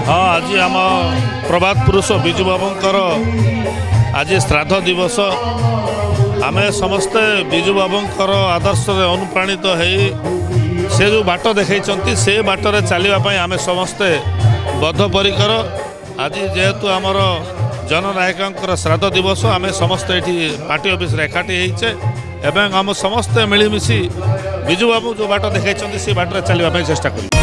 हाँ आज आम प्रभात पुरुष विजु बाबूंकर आज श्राद्ध दिवस आम समस्ते विजु बाबूंकर आदर्श अनुप्राणित हो से जो बाट देखते से बाटर चलवाई आम समस्ते बद्धपरिकर आज जेहेतु आमर जननायक श्राद्ध दिवस आम समस्ते ये पार्टी ऑफिस एकाठी होचे एवं आम समस्ते मिलमिशी विजु बाबू जो बाट देखते से बाटर चलवाई चेष्टा कर।